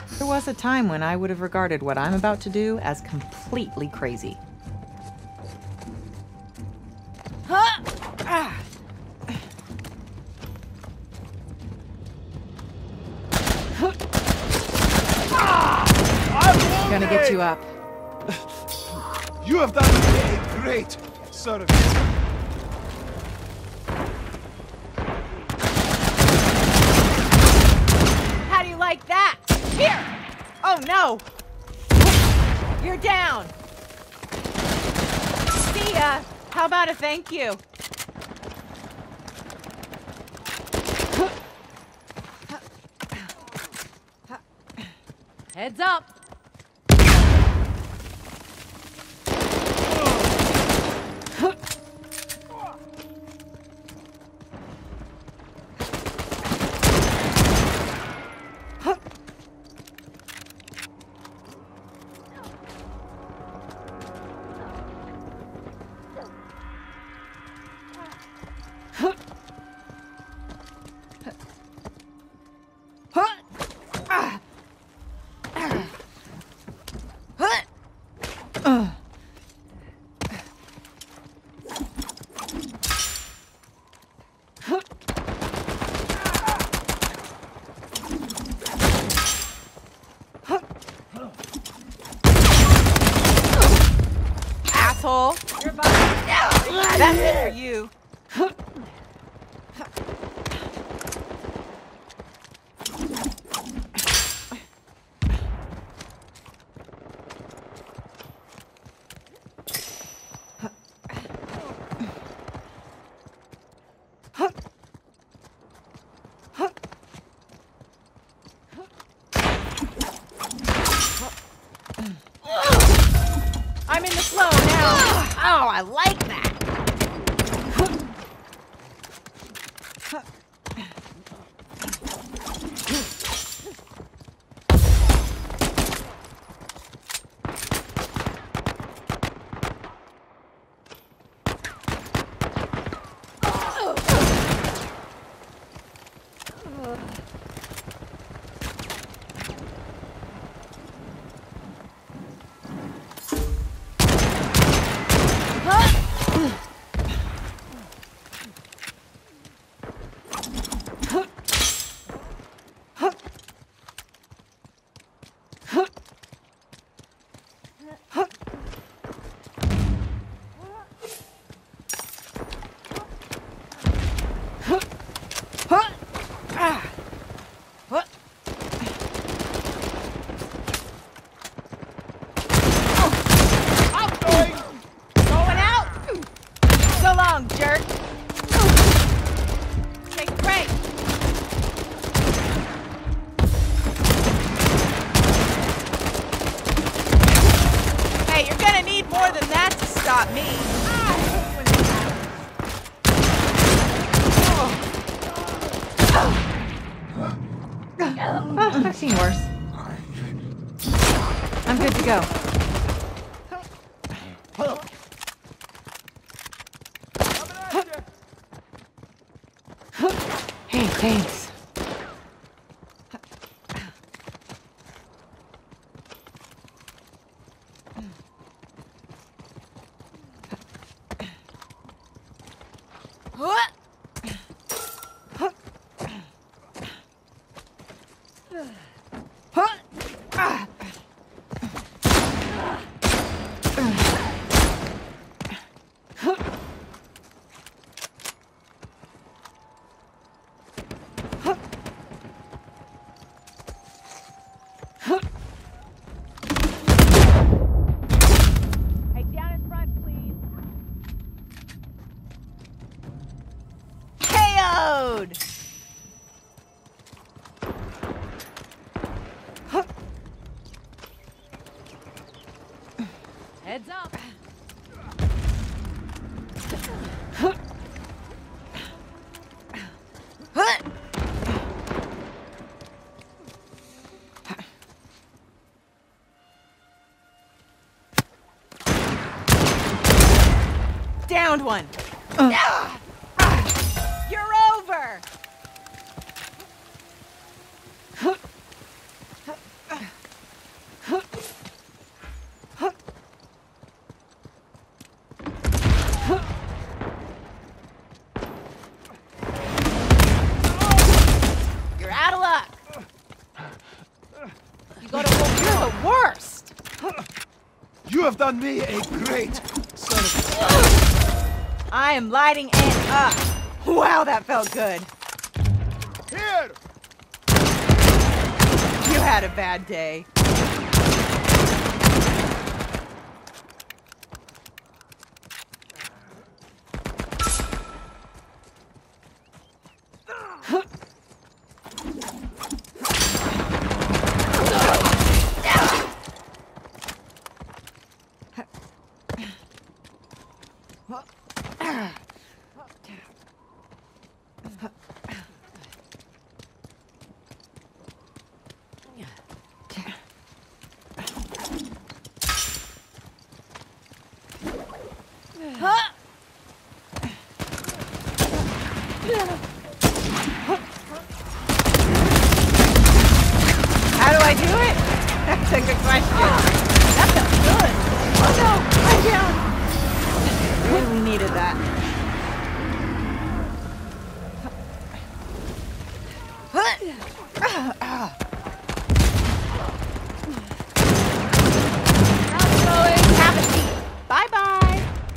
There was a time when I would have regarded what I'm about to do as completely crazy. I'm gonna get you up. You have done a great service. How do you like that? Here! Oh no! You're down! See ya! How about a thank you? Heads up! Asshole! You're about to... That's it for you. I'm in the flow now. Oh, I like that. Jerk! Take a break! Hey, you're gonna need more than that to stop me. I've seen worse. I'm good to go. Hey, thanks. Heads up. Downed one. You're over. done me a great service. I am lighting it up. Wow, that felt good. Here! You had a bad day. How do I do it? That's a good question. That felt good. Oh no, I'm down. Really needed that. How's it going? Have a seat. Bye bye.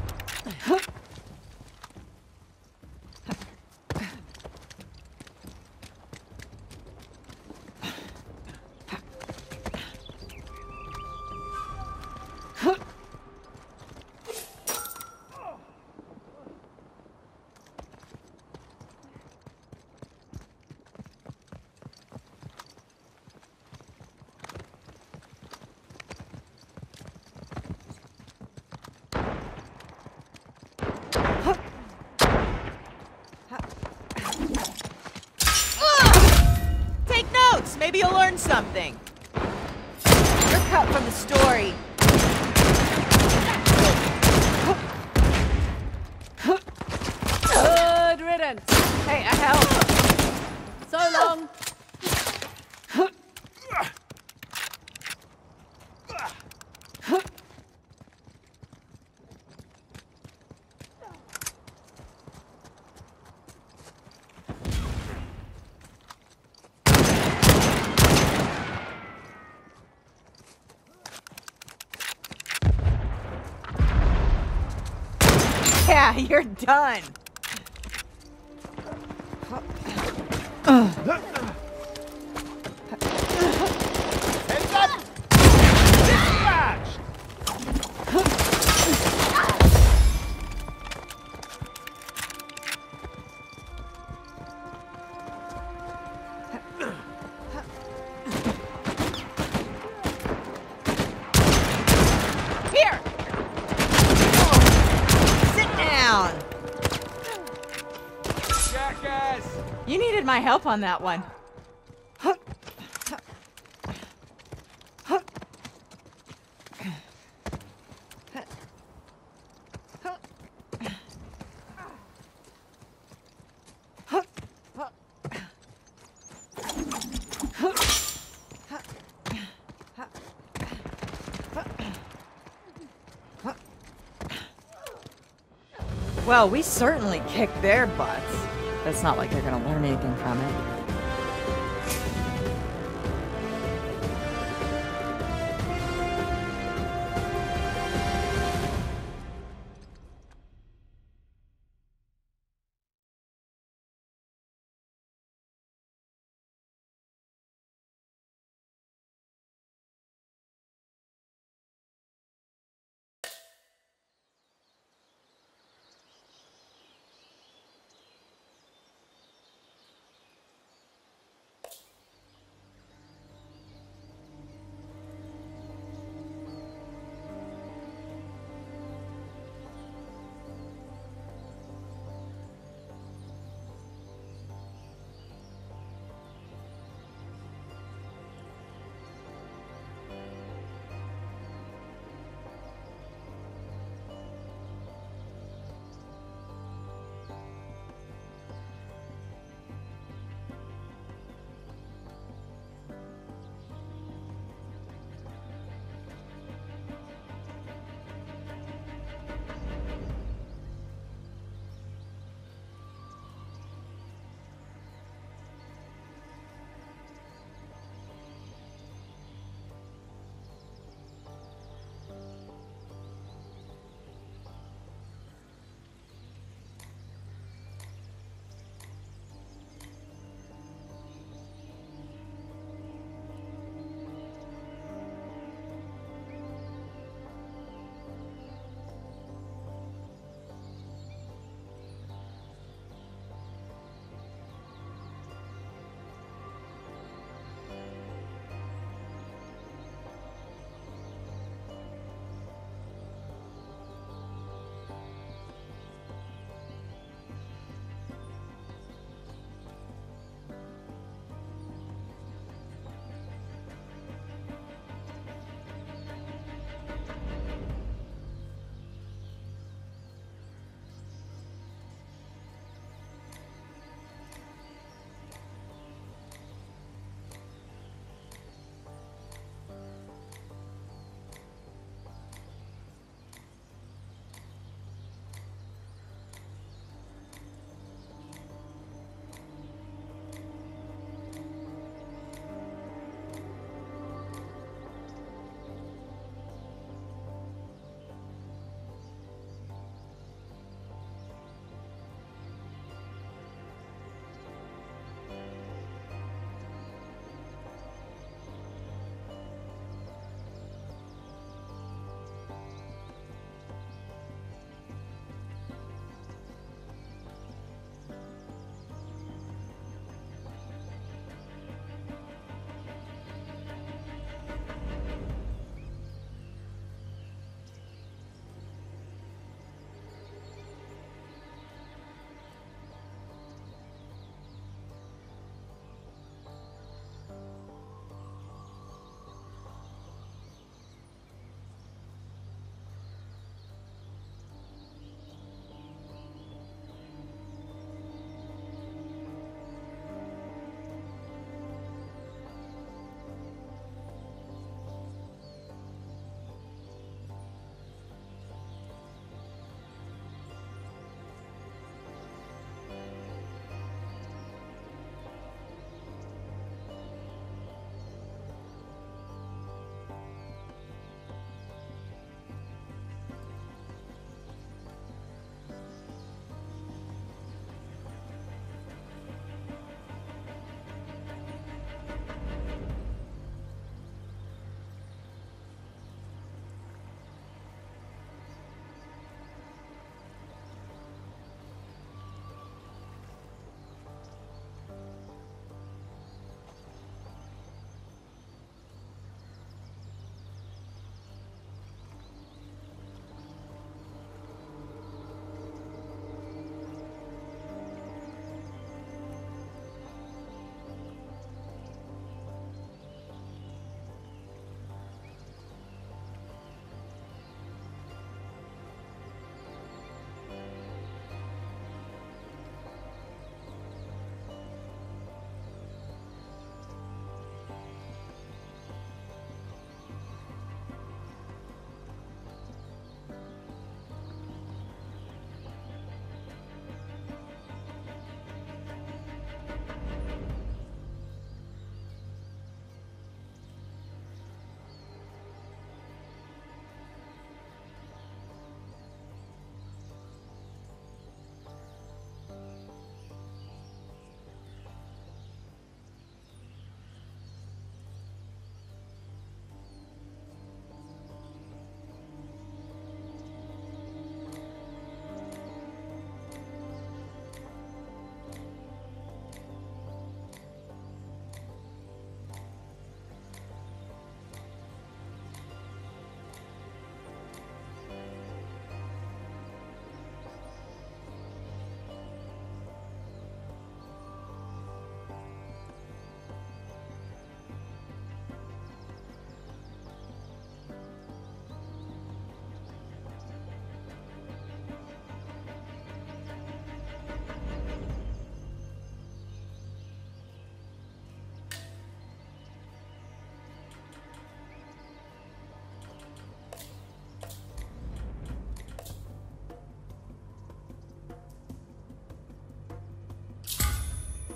Take notes. Maybe you'll learn something. You're cut from the story. Good riddance. Hey, I help. So long. Yeah, you're done. Heads up! Dispatched! Here. Sit down. Jackass! You needed my help on that one. Well, we certainly kicked their butts. That's not like they're gonna learn anything from it.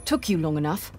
Took you long enough.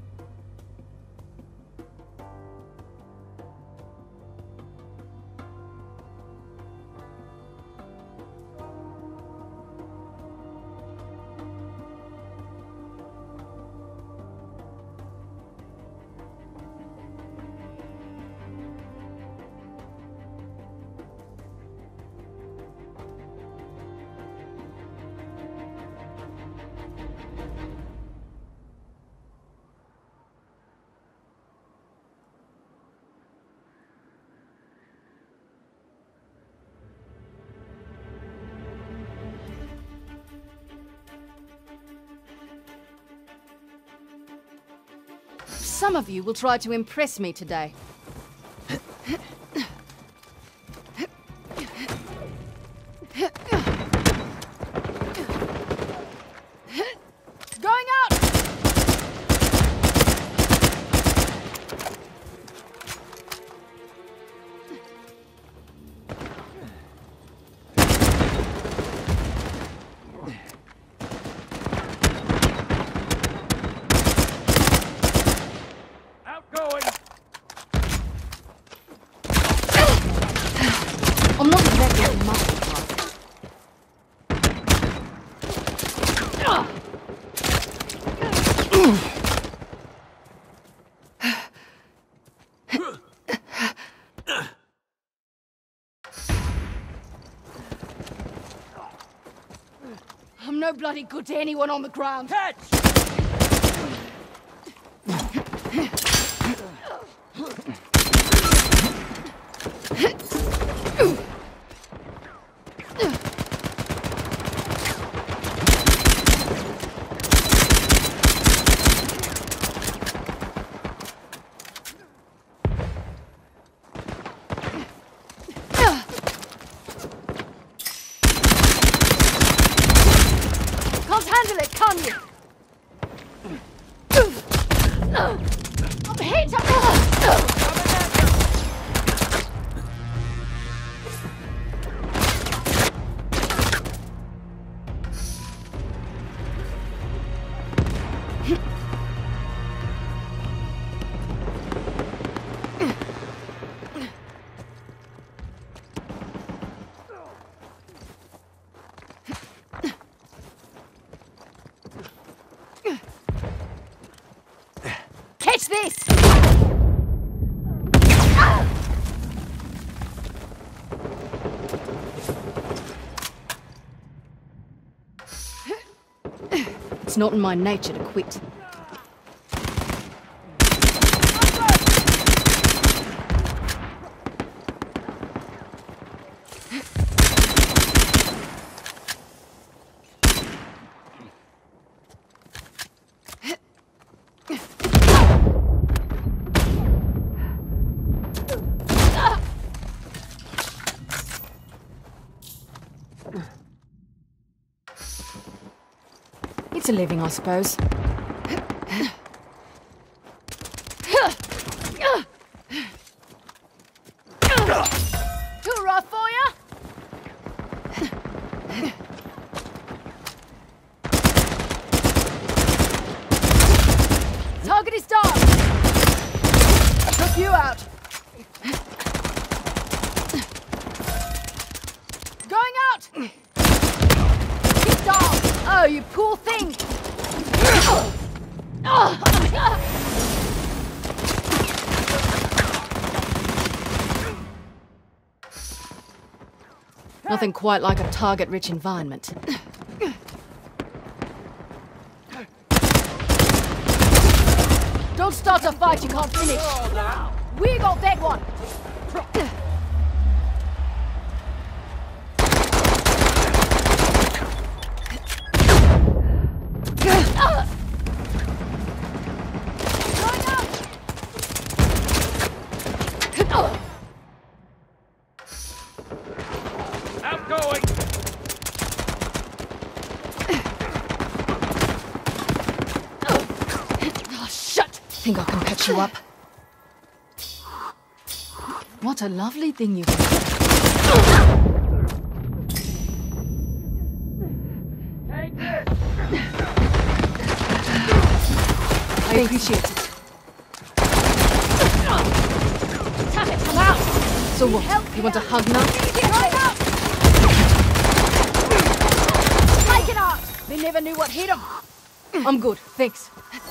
Some of you will try to impress me today. Going out! I'm not exactly a muscle type. I'm no bloody good to anyone on the ground. Catch! Can't handle it, can you? I'm hit! Catch this! It's not in my nature to quit. It's a living, I suppose. Too rough for ya? Target is down. Took you out. Going out. Get down. Oh, you poor thing. Nothing quite like a target-rich environment. Don't start a fight you can't finish. We got that one. Outgoing! Oh, shut! Think I can patch you up? What a lovely thing you've got. Take this! appreciate it. Tap it, come out! So what? You want a hug now? Take it out! They never knew what hit them. I'm good, thanks.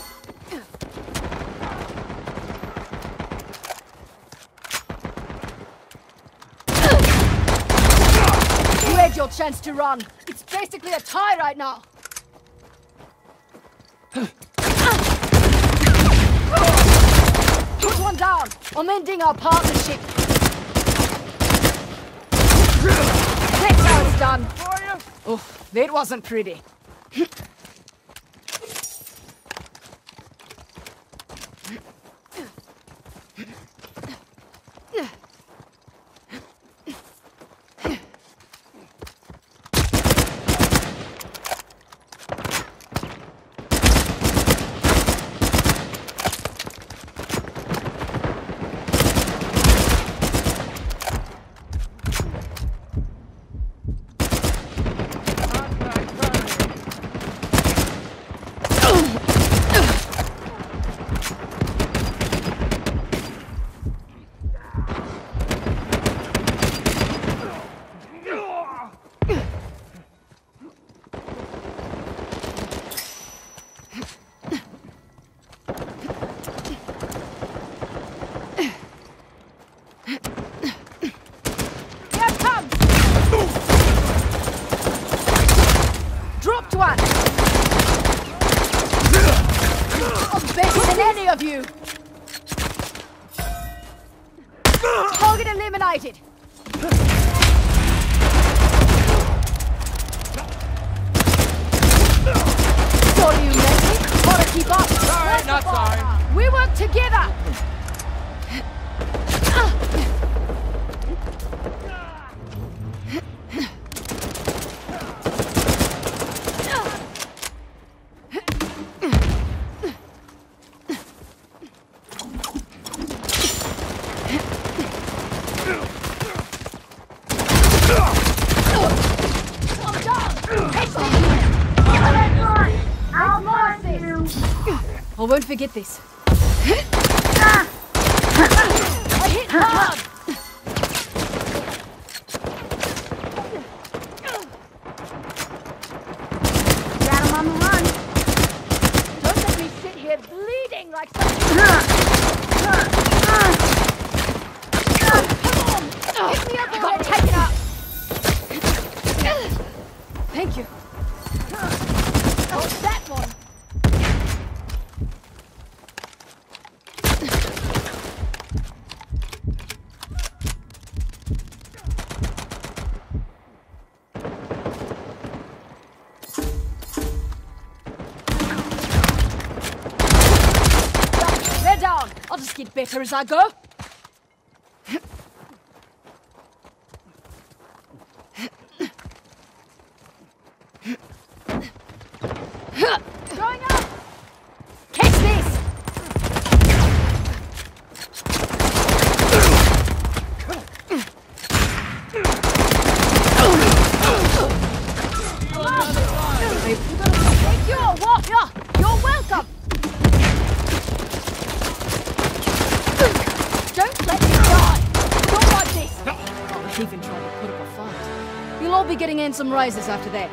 You had your chance to run. It's basically a tie right now. Put one down. I'm ending our partnership. That's how it's done. Oh, that wasn't pretty. Of you. Target eliminated. Sorry you met me. Gotta keep up. Sorry, not sorry. We work together. I won't forget this. I hit hard! Got him on the run. Don't let me sit here bleeding like something. Come on! Hit me up already! Take it up! Thank you. What's that one? I'll just get better as I go. Going up! Catch this! Thank you! What? You're welcome! Don't let me die! Don't like this! Even trying to put up a fight. You'll all be getting in some raises after that.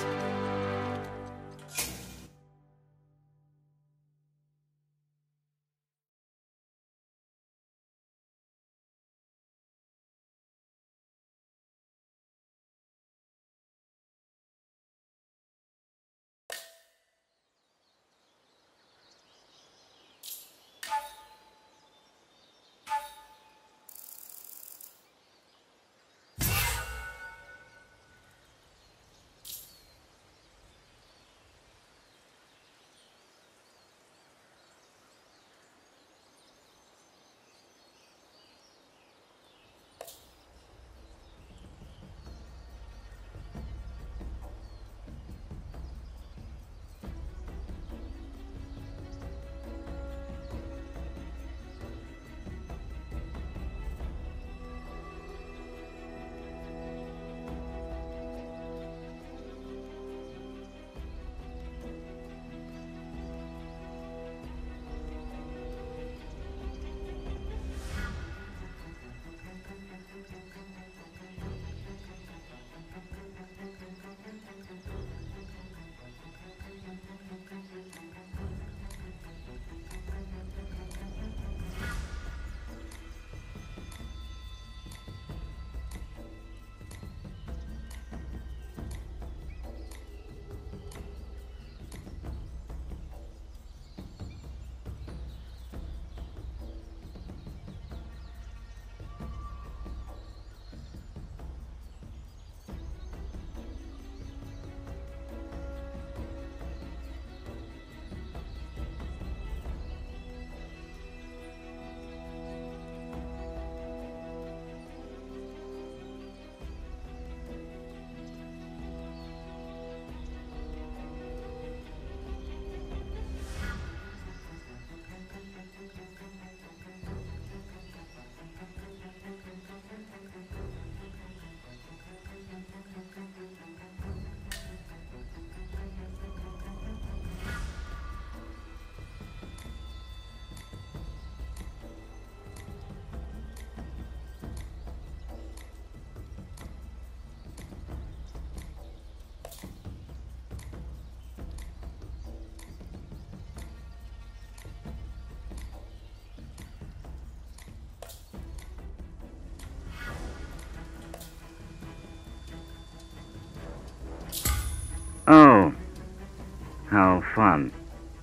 How fun.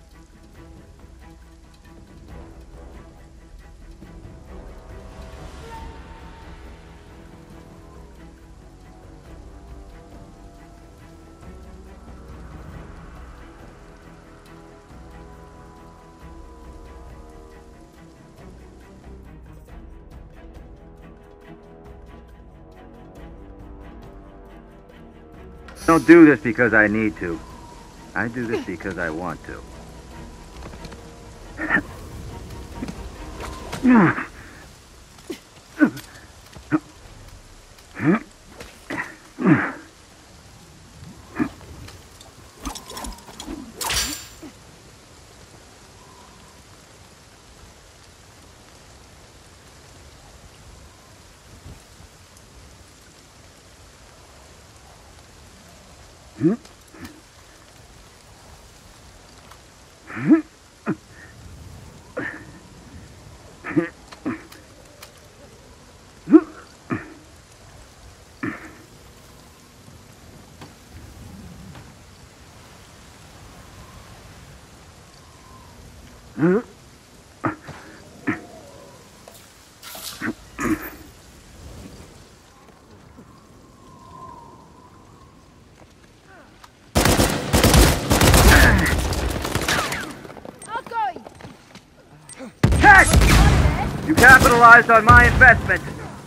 I don't do this because I need to. I do this because I want to. You capitalized on my investment.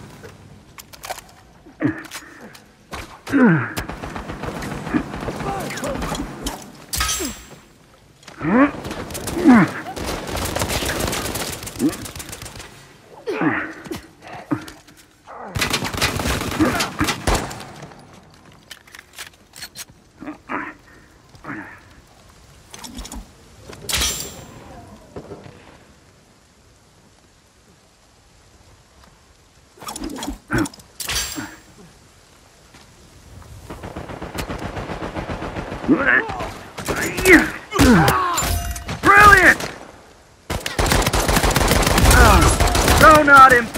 Brilliant! So not him.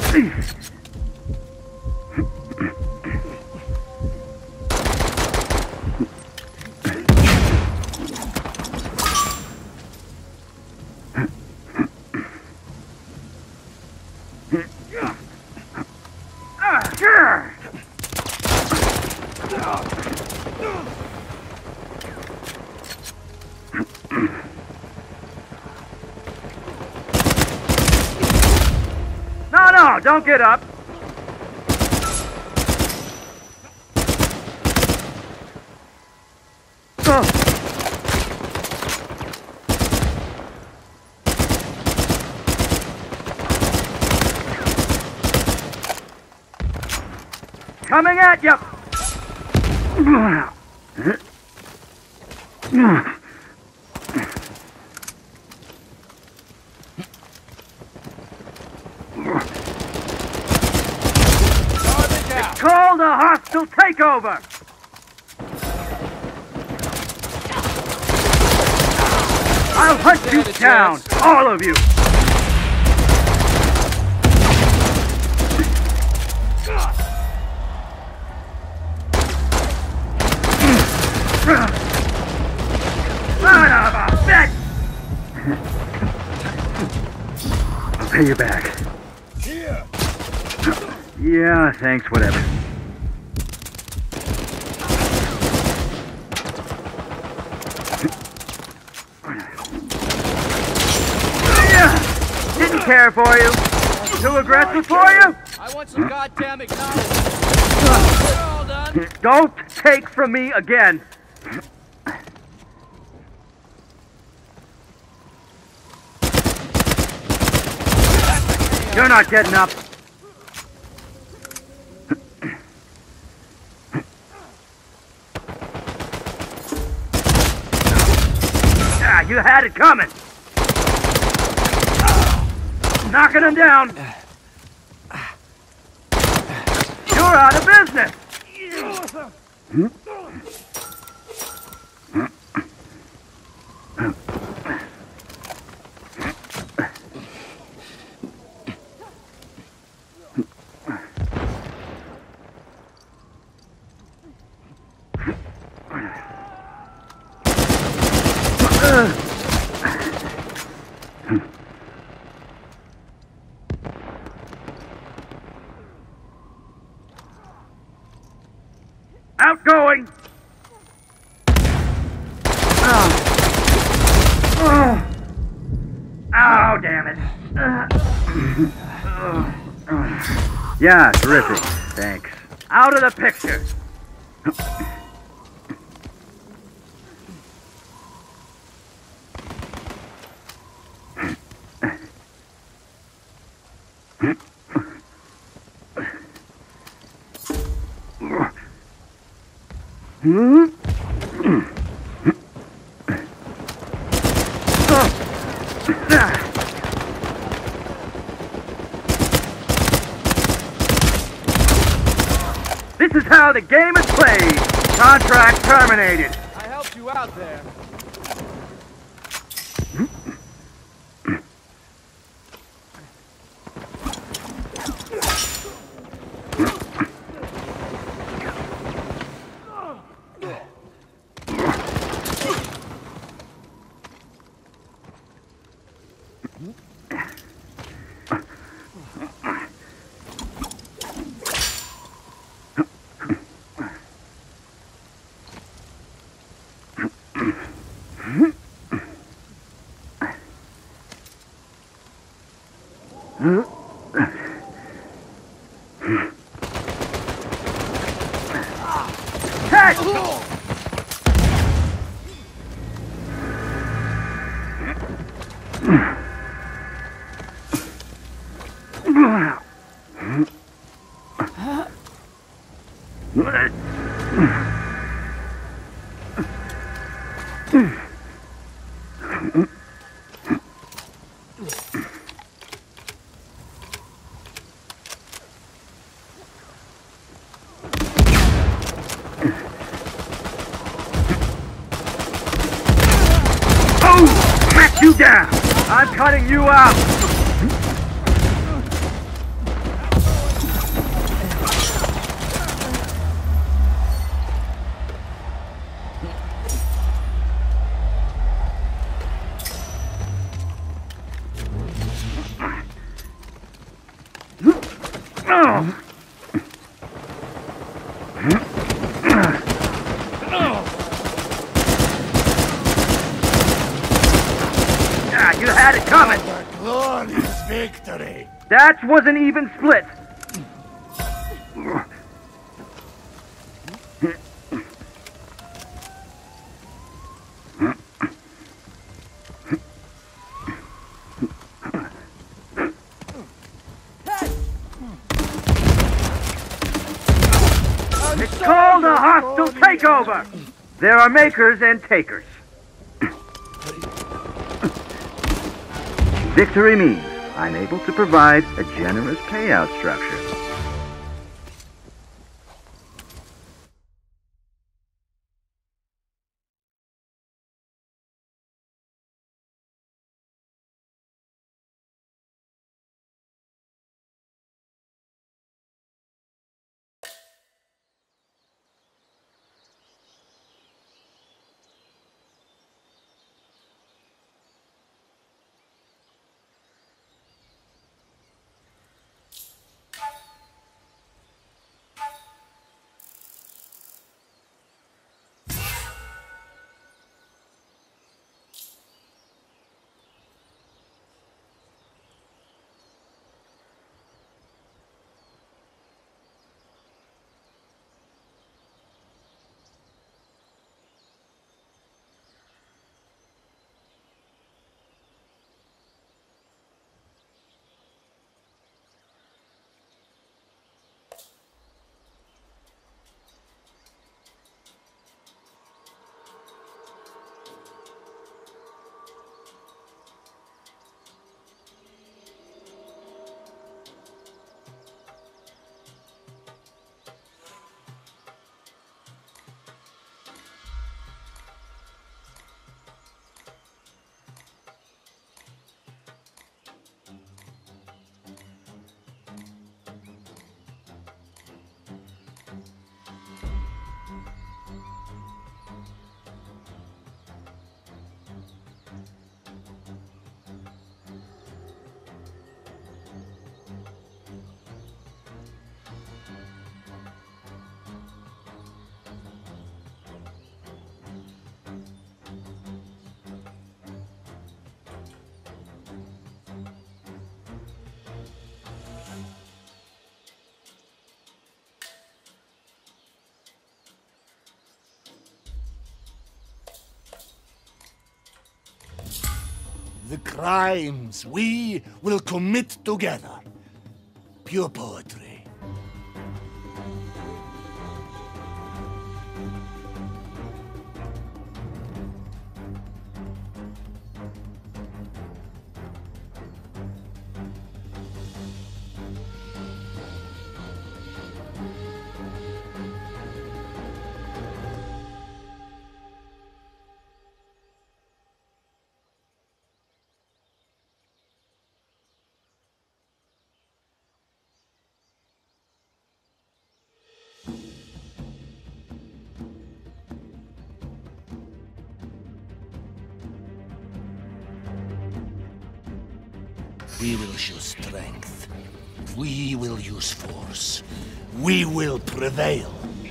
No, don't get up. Coming at you. It's called a hostile takeover. I'll hunt you down, all of you. Son of a bitch! I'll pay you back. Yeah, thanks, whatever. Didn't care for you. Too aggressive for you? I want some goddamn acknowledgement. We're all done. Don't take from me again. You're not getting up. You had it coming. Knocking him down. You're out of business. Outgoing! Oh, damn it. Yeah, terrific. Thanks. Out of the picture. This is how the game is played. Contract terminated. I helped you out there. Track you down! I'm cutting you out! You had it coming! The glorious victory! That was an even split! It's called a hostile takeover! There are makers and takers. Victory means I'm able to provide a generous payout structure. The crimes we will commit together. Pure poetry. We will show strength. We will use force. We will prevail.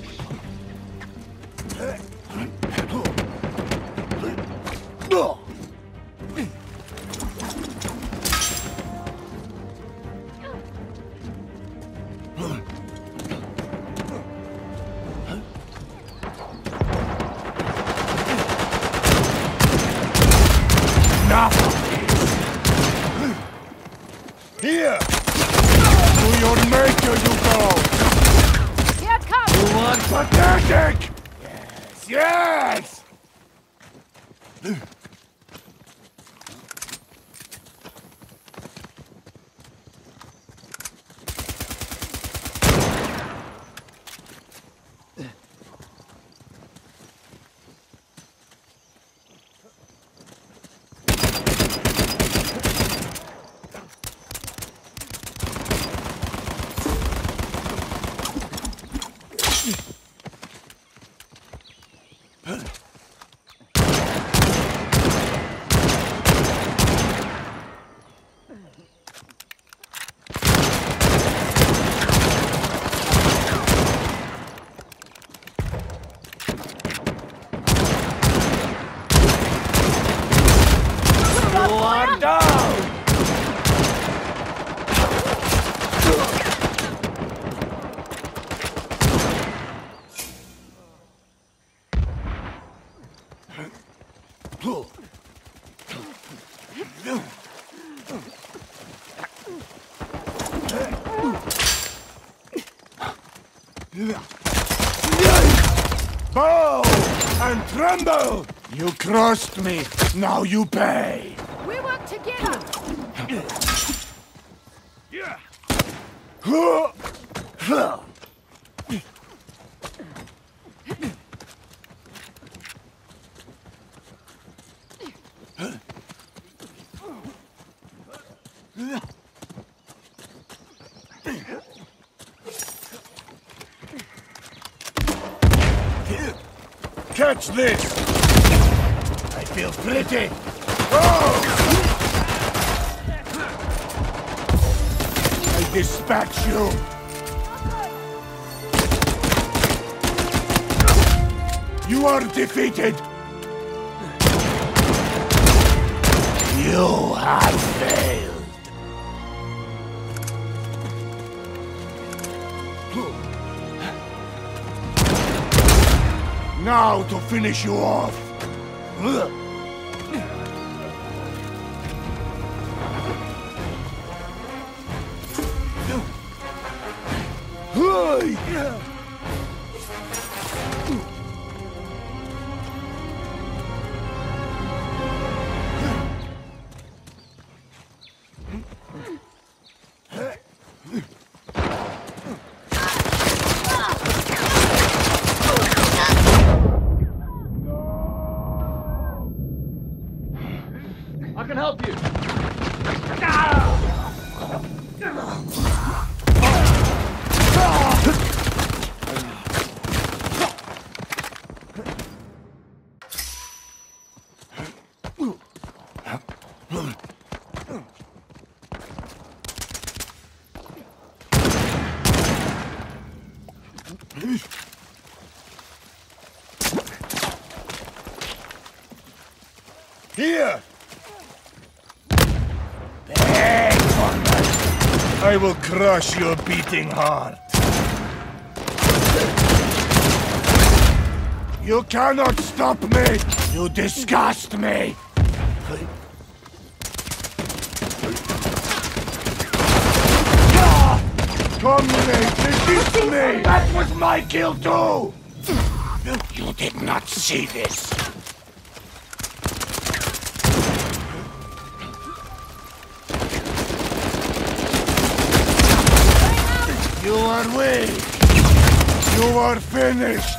Here! To your maker you go! Here it comes! You are pathetic! Yes! Yes! Bow and tremble! You crossed me, now you pay! We work together! Catch this! I feel pretty! Oh! I dispatch you! You are defeated! You have failed! Now to finish you off! I can help you. Here! Beg for me! I will crush your beating heart. You cannot stop me! You disgust me! Comrade, resist me! That was my kill too! You did not see this. You are weak. You are finished.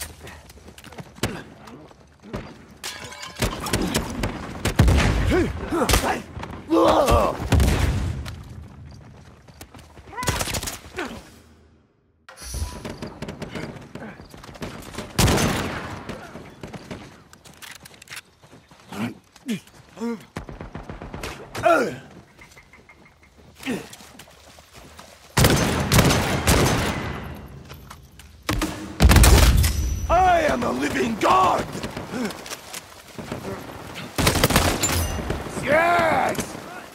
I am a living god! Yes!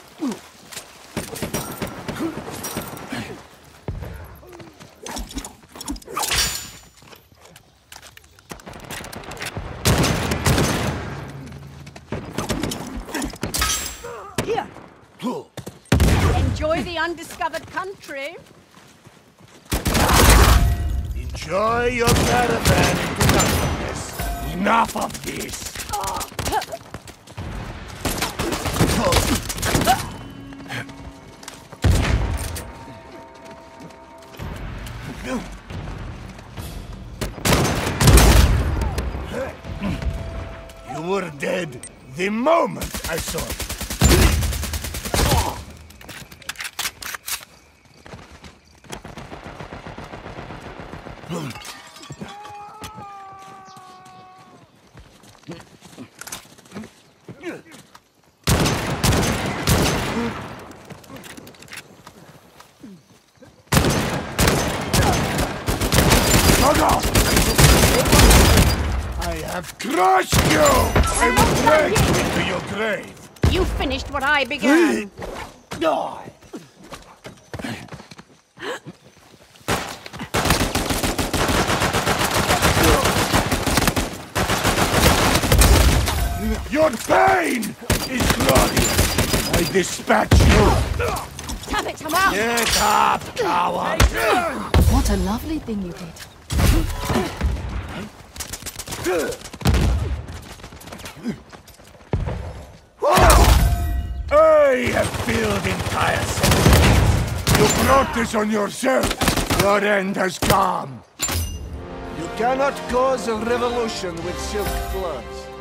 Here. Enjoy the undiscovered country. Enjoy your caravan into nothingness. Enough of this! You were dead the moment I saw you. Shut up! I have crushed you! I will drag you into your grave! You finished what I began. Die! Your pain is glorious! I dispatch you! Damn it, I'm out. Get up, coward! What a lovely thing you did. I have filled entire cities. You brought this on yourself. Your end has come. You cannot cause a revolution with silk gloves.